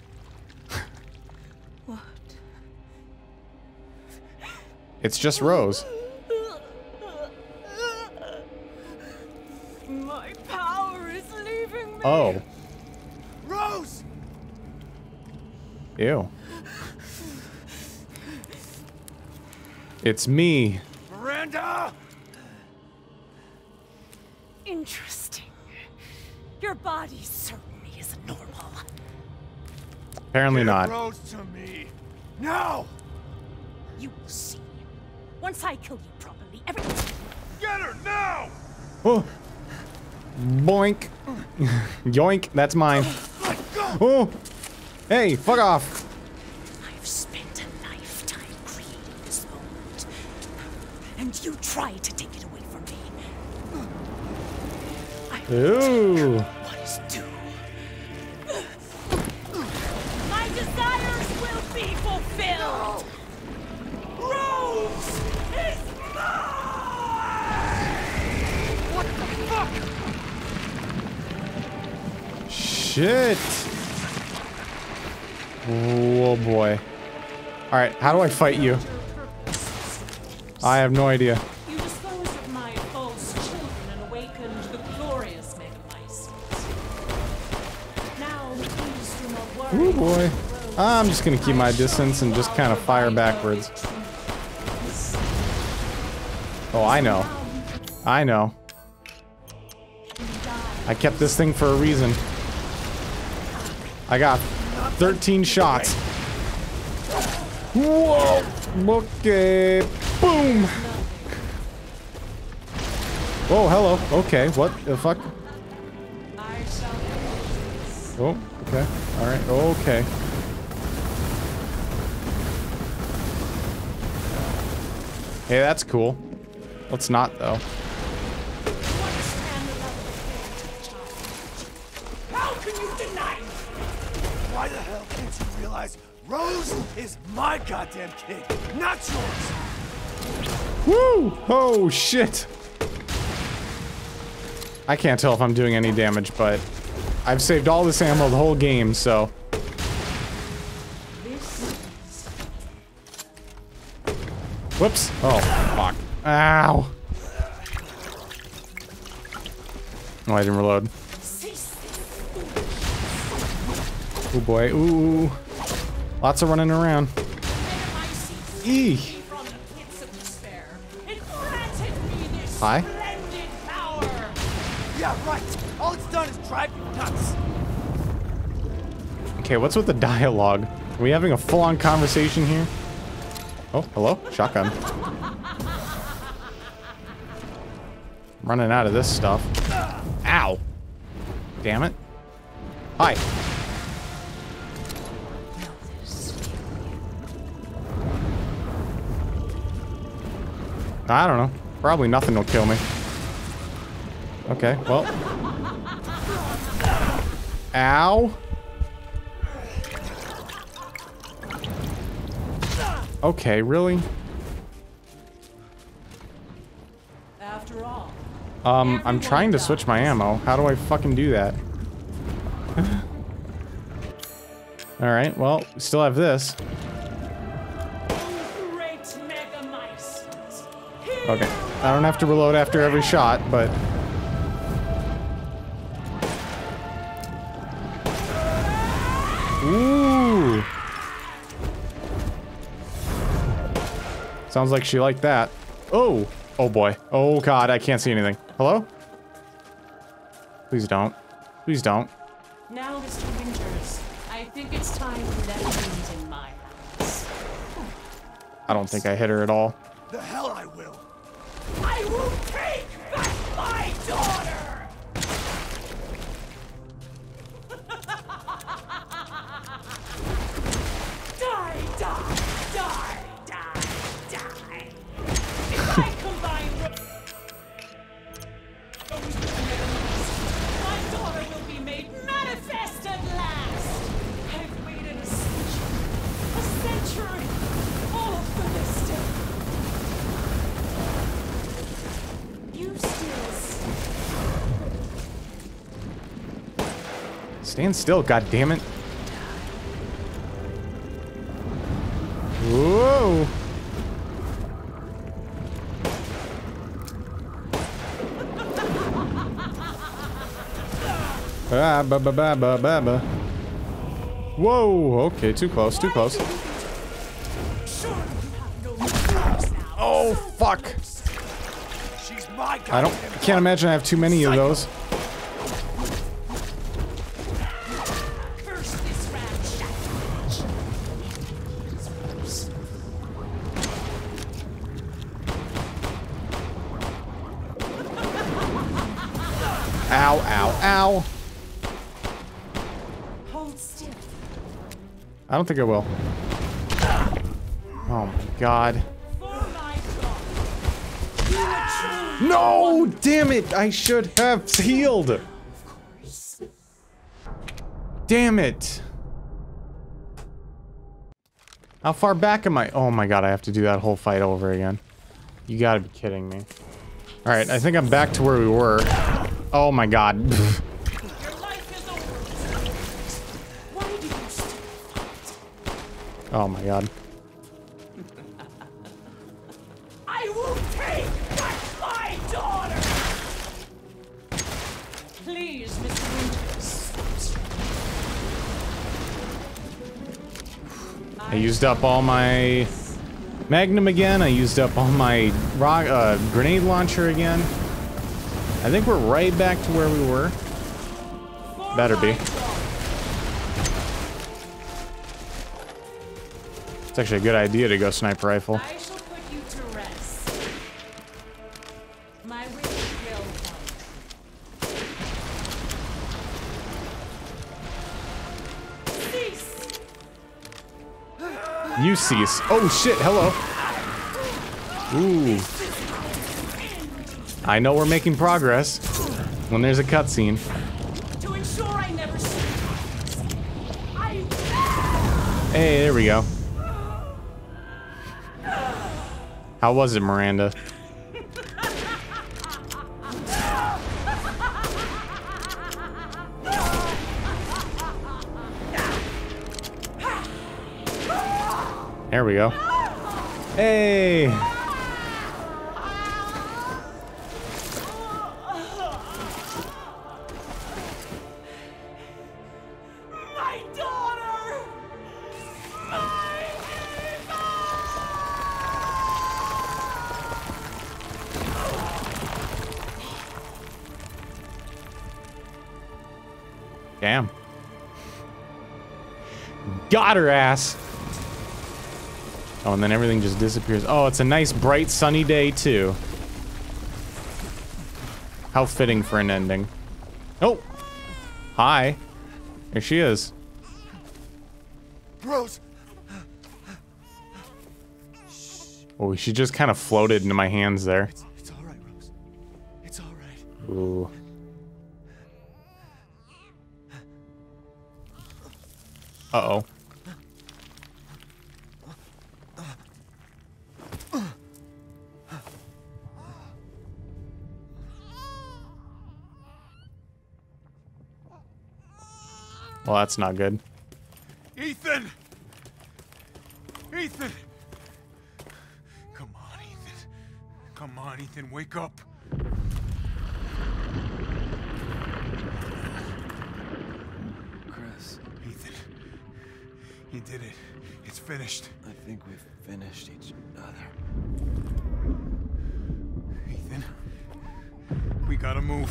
[SPEAKER 6] What?
[SPEAKER 1] It's just Rose.
[SPEAKER 6] My power is leaving me.
[SPEAKER 1] Oh.
[SPEAKER 12] Rose!
[SPEAKER 1] Ew. It's me.
[SPEAKER 12] Miranda!
[SPEAKER 6] Interesting. Your body certainly isn't normal.
[SPEAKER 1] Apparently
[SPEAKER 12] Give
[SPEAKER 1] not.
[SPEAKER 12] Rose to me. Now!
[SPEAKER 6] You will see. Once I kill you properly, everything.
[SPEAKER 12] Get her now!
[SPEAKER 1] Oh. Boink. Yoink. That's mine. Oh. Hey, fuck off.
[SPEAKER 6] I've spent a lifetime creating this moment, and you tried to take it away from me. I
[SPEAKER 1] Ooh.
[SPEAKER 6] what is due. My desires will be fulfilled. Rose is mine.
[SPEAKER 12] What the fuck?
[SPEAKER 1] Shit. Oh boy. Alright, how do I fight you? I have no idea.
[SPEAKER 6] You disposed of my false children and awakened the glorious Megamyces. Now, please do not worry.
[SPEAKER 1] Oh boy. I'm just gonna keep my distance and just kind of fire backwards. Oh, I know. I know. I kept this thing for a reason. I got thirteen shots. Whoa! Okay. Boom! Oh, hello. Okay, what the fuck? Oh, okay. Alright, okay. Hey, that's cool. Let's not, though.
[SPEAKER 12] How can you deny me? Why the hell can't you realize Rose is my goddamn kid, not yours?
[SPEAKER 1] Woo! Oh, shit! I can't tell if I'm doing any damage, but I've saved all this ammo the whole game, so... Whoops. Oh, fuck. Ow. Oh, I didn't reload. Oh boy. Ooh. Lots of running around. Eee. Hi.
[SPEAKER 12] Yeah, right. All it's done is drive you nuts.
[SPEAKER 1] Okay, what's with the dialogue? Are we having a full-on conversation here? Oh, hello? Shotgun. Running out of this stuff. Ow. Damn it. Hi. I don't know. Probably nothing will kill me. Okay, well. Ow. Okay, really?
[SPEAKER 6] After all.
[SPEAKER 1] Um, I'm trying to switch my ammo. How do I fucking do that? Alright, well, we still have this. Okay, I don't have to reload after every shot, but... Ooh! Sounds like she liked that. Oh! Oh boy. Oh god, I can't see anything. Hello? Please don't. Please don't.
[SPEAKER 6] Now, Mister Winters, I think it's time to let things in my house.
[SPEAKER 1] I don't think I hit her at all.
[SPEAKER 12] The hell I will.
[SPEAKER 6] I will take back my daughter! Die, die, die, die, die. If I combine Rose with Megamyces, my daughter will be made manifest at last. I've waited a century, a century, all for this day. You still
[SPEAKER 1] Stand still, goddammit. Whoa! Ah, ba ba ba ba ba ba. Whoa! Okay, too close, too close. Oh fuck!
[SPEAKER 12] She's my
[SPEAKER 1] I don't. I can't imagine I have too many of those. Ow, ow, ow.
[SPEAKER 6] Hold still.
[SPEAKER 1] I don't think I will. Oh my god. No! Damn it! I should have healed! Damn it! How far back am I? Oh my god, I have to do that whole fight over again. You gotta be kidding me. Alright, I think I'm back to where we were. Oh my god. Oh my god.
[SPEAKER 6] I will take back my daughter! Please, Mister Winters.
[SPEAKER 1] I used up all my Magnum again. I used up all my rock, uh, grenade launcher again. I think we're right back to where we were. Better be. It's actually a good idea to go sniper rifle.
[SPEAKER 6] I shall put you to rest. My wish will come. Cease.
[SPEAKER 1] You cease. Oh shit, hello. Ooh. I know we're making progress when there's a cutscene.
[SPEAKER 6] To ensure I never see. I
[SPEAKER 1] Hey, there we go. How was it, Miranda? There we go. Hey!
[SPEAKER 6] My daughter!
[SPEAKER 1] Damn. Got her ass. Oh, and then everything just disappears. Oh, it's a nice, bright, sunny day, too. How fitting for an ending. Oh! Hi. There she is.
[SPEAKER 12] Rose!
[SPEAKER 1] Oh, she just kind of floated into my hands there.
[SPEAKER 12] It's, it's all right, Rose. It's all right.
[SPEAKER 1] Ooh. Uh-oh. Well, that's not good.
[SPEAKER 4] Ethan! Ethan! Come on, Ethan. Come on, Ethan, wake up.
[SPEAKER 2] Chris.
[SPEAKER 4] Ethan. You did it. It's finished.
[SPEAKER 2] I think we've finished each other.
[SPEAKER 4] Ethan. We gotta move.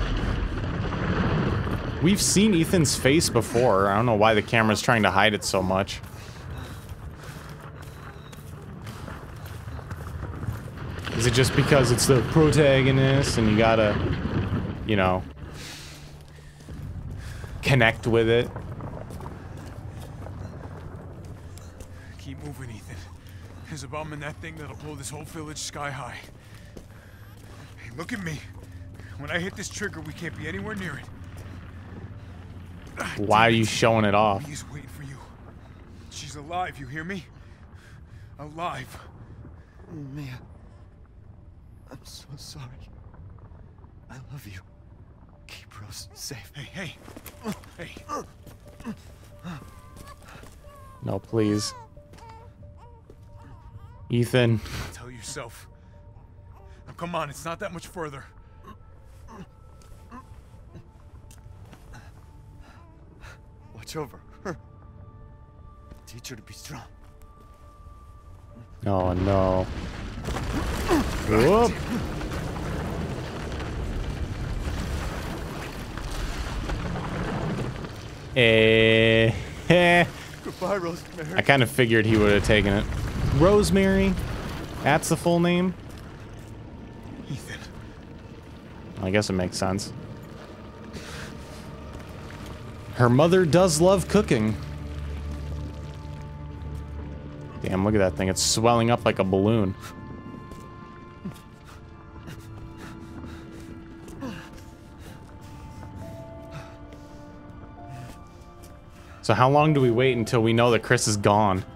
[SPEAKER 1] We've seen Ethan's face before. I don't know why the camera's trying to hide it so much. Is it just because it's the protagonist and you gotta, you know, connect with it?
[SPEAKER 4] Keep moving, Ethan. There's a bomb in that thing that'll blow this whole village sky high. Hey, look at me. When I hit this trigger, we can't be anywhere near it.
[SPEAKER 1] Why are you showing it off?
[SPEAKER 4] He's waiting for you. She's alive, you hear me? Alive.
[SPEAKER 2] Mia. I'm so sorry. I love you. Keep Rose safe.
[SPEAKER 4] Hey, hey. Hey.
[SPEAKER 1] No, please. Ethan.
[SPEAKER 4] Tell yourself. Now come on, it's not that much further.
[SPEAKER 2] Watch over her. Teach her to be strong.
[SPEAKER 1] Oh no. Whoop. Eh. Eh.
[SPEAKER 2] Goodbye, Rosemary.
[SPEAKER 1] I kind of figured he would have taken it. Rosemary? That's the full name?
[SPEAKER 4] Ethan.
[SPEAKER 1] I guess it makes sense. Her mother does love cooking. Damn, look at that thing. It's swelling up like a balloon. So how long do we wait until we know that Chris is gone?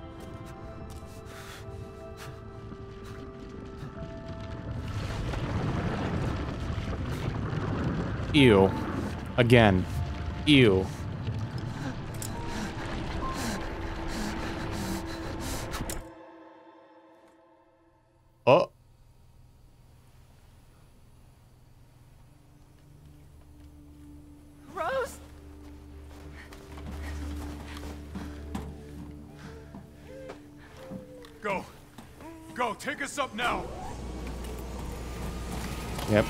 [SPEAKER 1] Ew. Again. Ew. Oh.
[SPEAKER 5] Rose?
[SPEAKER 4] Go. Go, take us up now.
[SPEAKER 1] Yep.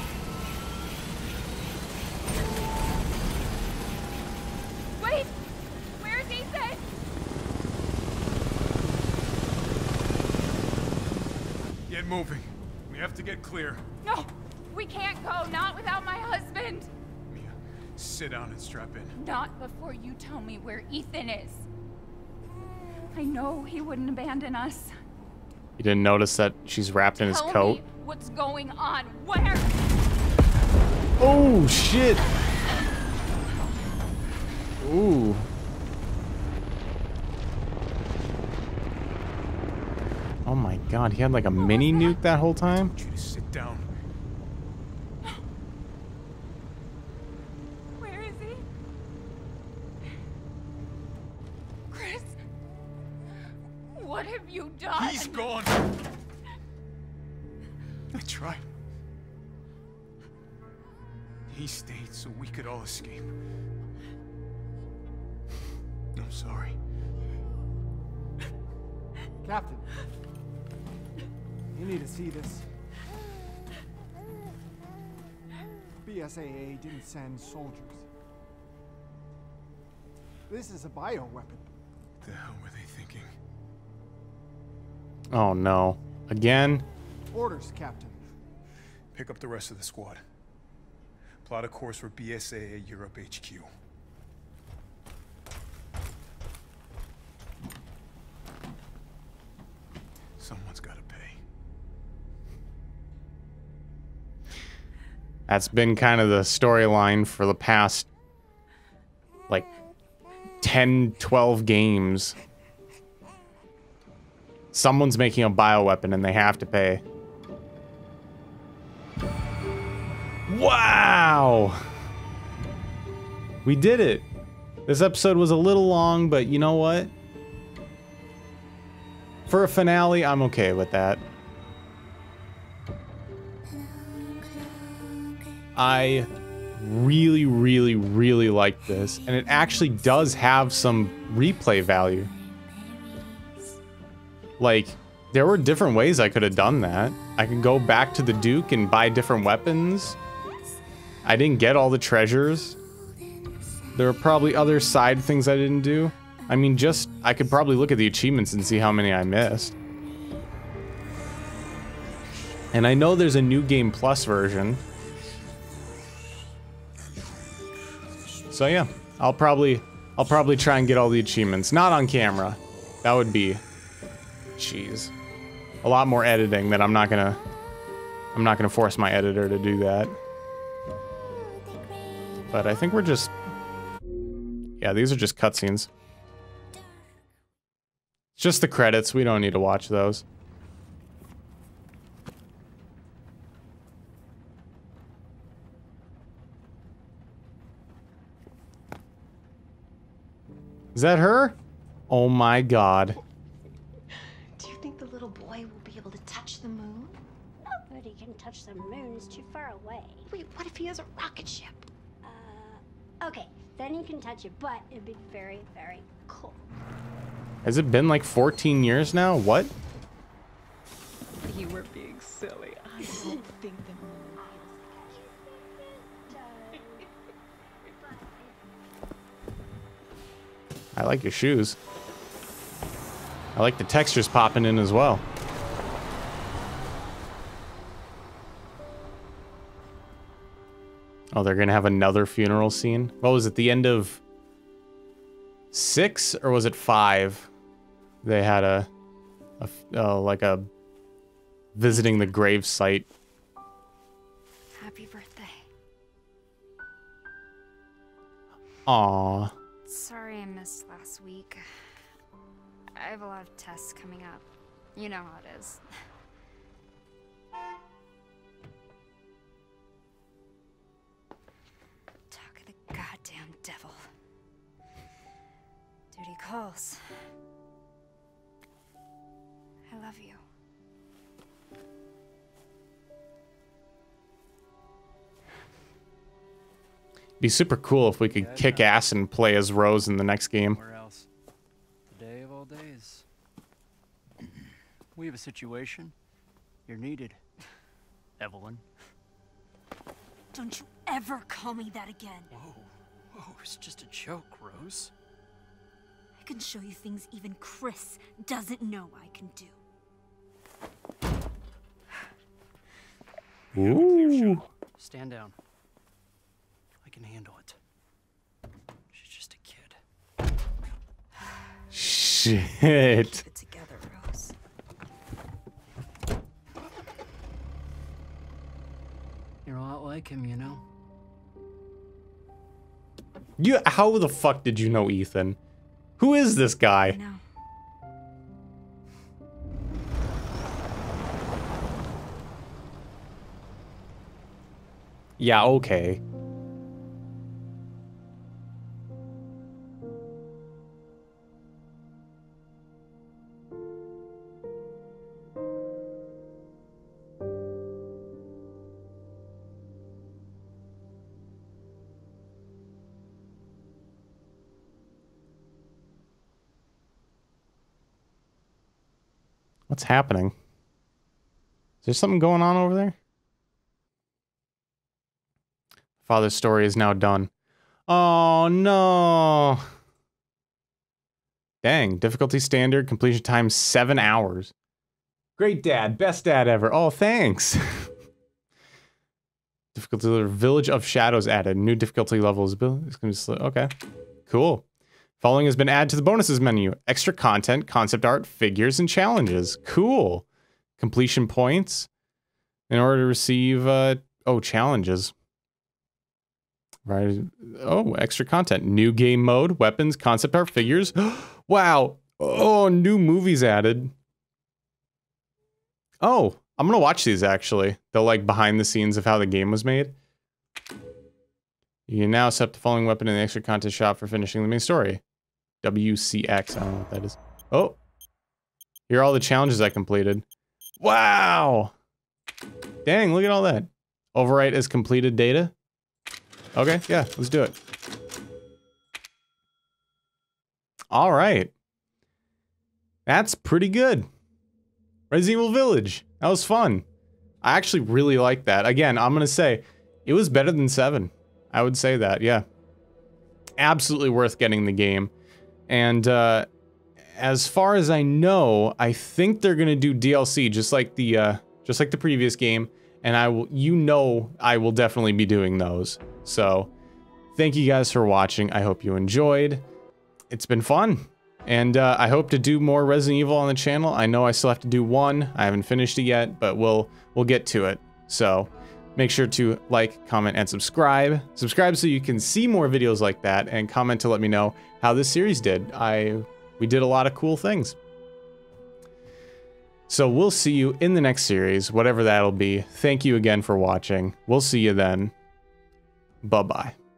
[SPEAKER 5] Wait! Where's Ethan?
[SPEAKER 4] Get moving. We have to get clear.
[SPEAKER 5] No! We can't go, not without my husband!
[SPEAKER 4] Mia, sit down and strap in.
[SPEAKER 5] Not before you tell me where Ethan is. I know he wouldn't abandon us.
[SPEAKER 1] You didn't notice that she's wrapped in his
[SPEAKER 5] Tell
[SPEAKER 1] coat?
[SPEAKER 5] me what's going on. Where?
[SPEAKER 1] Oh, shit! Ooh. Oh my god, he had like a mini nuke that whole time?
[SPEAKER 4] I want you to sit down.
[SPEAKER 5] Where is he? Chris? What have you done?
[SPEAKER 4] He's gone. I tried. He stayed so we could all escape. I'm sorry.
[SPEAKER 12] Captain, you need to see this. B S A A didn't send soldiers. This is a bioweapon.
[SPEAKER 4] What the hell were they thinking?
[SPEAKER 1] Oh no. Again?
[SPEAKER 12] Orders, Captain.
[SPEAKER 4] Pick up the rest of the squad. Plot a course for B S A A Europe H Q. Someone's got to pay.
[SPEAKER 1] That's been kind of the storyline for the past, like, ten, twelve games. Someone's making a bioweapon and they have to pay. Wow! We did it! This episode was a little long, but you know what? For a finale, I'm okay with that. I really, really, really like this, and it actually does have some replay value. Like, there were different ways I could have done that. I could go back to the Duke and buy different weapons. I didn't get all the treasures. There are probably other side things I didn't do. I mean, just, I could probably look at the achievements and see how many I missed. And I know there's a New Game Plus version. So yeah, I'll probably, I'll probably try and get all the achievements. Not on camera. That would be, jeez, a lot more editing that I'm not gonna, I'm not gonna force my editor to do that. But I think we're just, yeah, these are just cutscenes. It's just the credits. We don't need to watch those. Is that her? Oh my god.
[SPEAKER 13] Do you think the little boy will be able to touch the moon?
[SPEAKER 11] Nobody can touch the moon. It's too far away.
[SPEAKER 13] Wait, what if he has a rocket ship?
[SPEAKER 11] Uh, okay, then you can touch it, but it'd be very, very cool.
[SPEAKER 1] Has it been like fourteen years now? What?
[SPEAKER 13] You were being silly. I don't think the moon.
[SPEAKER 1] I like your shoes. I like the textures popping in as well. Oh, they're gonna have another funeral scene? What was it, the end of six or was it five? They had a, a uh, like a visiting the grave site.
[SPEAKER 5] Happy birthday.
[SPEAKER 1] Aww.
[SPEAKER 5] Sorry I missed last week. I have a lot of tests coming up. You know how it is. Talk of the goddamn devil. Duty calls. I love you.
[SPEAKER 1] Be super cool if we could kick ass and play as Rose in the next game.
[SPEAKER 14] Where else? The day of all days. We have a situation. You're needed, Evelyn.
[SPEAKER 6] Don't you ever call me that again.
[SPEAKER 14] Whoa, whoa, it's just a joke, Rose.
[SPEAKER 6] I can show you things even Chris doesn't know I can do.
[SPEAKER 1] Ooh.
[SPEAKER 14] Stand down. I can handle it. She's just a kid.
[SPEAKER 1] Shit.
[SPEAKER 6] Keep it together, Rose.
[SPEAKER 14] You're a lot like him, you know?
[SPEAKER 1] You, how the fuck did you know Ethan? Who is this guy?
[SPEAKER 5] No.
[SPEAKER 1] Yeah, okay. What's happening? Is there something going on over there? Father's story is now done. Oh, no. Dang, difficulty standard, completion time seven hours. Great dad, best dad ever. Oh, thanks. Difficulty level, Village of Shadows added. New difficulty levels. It's gonna be okay, cool. Following has been added to the bonuses menu. Extra content, concept art, figures, and challenges. Cool. Completion points. In order to receive, uh, oh, challenges. Right. Oh, extra content. New game mode, weapons, concept art, figures. Wow. Oh, new movies added. Oh, I'm gonna watch these actually. They're like behind the scenes of how the game was made. You can now set up the following weapon in the extra content shop for finishing the main story. W C X, I don't know what that is. Oh. Here are all the challenges I completed. Wow. Dang, look at all that. Overwrite as completed data. Okay, yeah, let's do it. All right. That's pretty good. Resident Evil Village. That was fun. I actually really liked that. Again, I'm going to say it was better than seven. I would say that, yeah. Absolutely worth getting the game. And uh, as far as I know, I think they're going to do D L C just like the uh, just like the previous game. And I will, you know, I will definitely be doing those. So, thank you guys for watching. I hope you enjoyed. It's been fun. And uh, I hope to do more Resident Evil on the channel. I know I still have to do one. I haven't finished it yet, but we'll we'll get to it. So, make sure to like, comment, and subscribe. Subscribe so you can see more videos like that, and comment to let me know how this series did. I we did a lot of cool things. So we'll see you in the next series, whatever that'll be. Thank you again for watching. We'll see you then. Bye-bye.